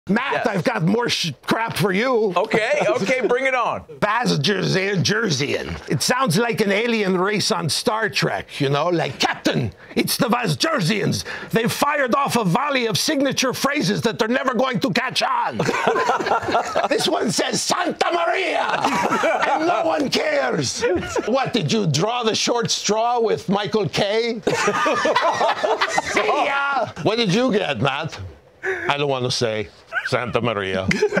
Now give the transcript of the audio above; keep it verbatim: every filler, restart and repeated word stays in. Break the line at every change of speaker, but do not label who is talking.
Matt,
Yes.
I've got more sh crap for you.
Okay, okay, bring it on.
Vasgersian. It sounds like an alien race on Star Trek, you know, like, Captain, it's the Vasgersians. They've fired off a volley of signature phrases that they're never going to catch on. This one says, Santa Maria, and no one cares. What, did you draw the short straw with Michael K? See ya. What did you get, Matt? I don't want to say. Santa Maria.